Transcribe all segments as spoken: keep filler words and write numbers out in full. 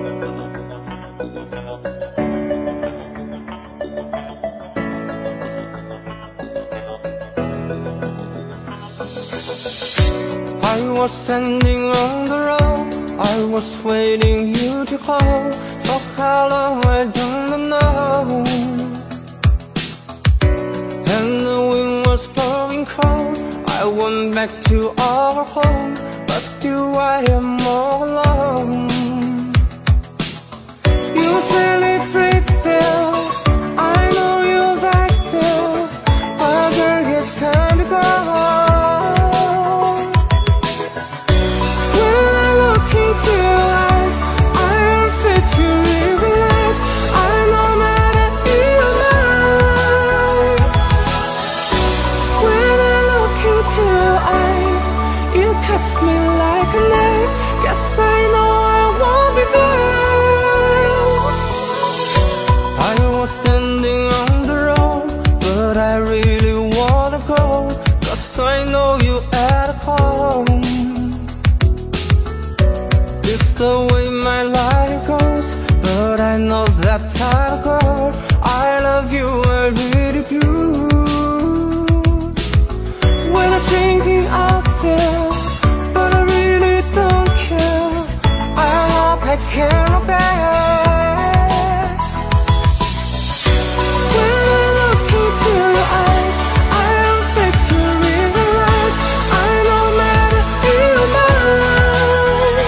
I was standing on the road, I was waiting you to call. For how long I don't know. And the wind was blowing cold, I went back to our home, but still I am all alone. You said it's right there, I know you're back there, but girl, it's time to go. The way my life goes, but I know that I'll go. I love you, I really do. When I'm thinking out there, but I really don't care. I hope I can look back. When I look into your eyes, I am fit to realize I know that you're mine.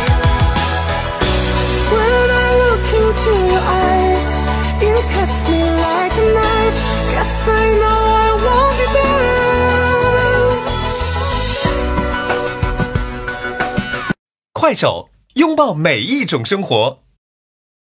When I look into your eyes, you cut me like a knife. Guess I know I won't be there. 快手，拥抱每一种生活。